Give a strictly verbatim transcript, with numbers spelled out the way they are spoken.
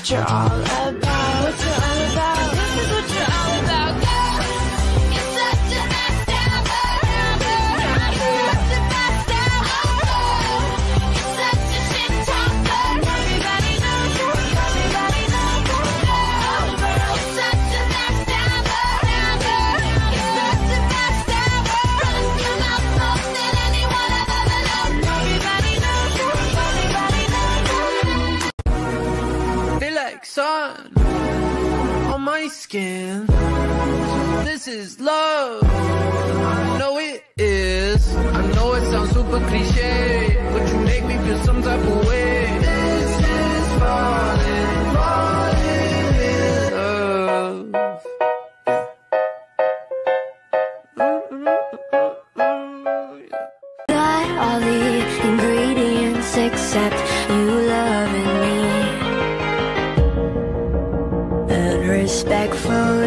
what you're all about. What you're all about. This is what you're all about. Girl, you're such a backstabber. You're such a backstabber. You're such a shit talker. Everybody knows you. Everybody knows you. Girl, you're such a backstabber. You're such a backstabber. Run your mouth more than anyone I've ever known. Everybody knows you. Everybody knows you. Feel like sun on my skin. This is love. I know it is. I know it sounds super cliche, but you make me feel some type of way. This is falling, falling in love. Got all the ingredients except you loving me, and respectfully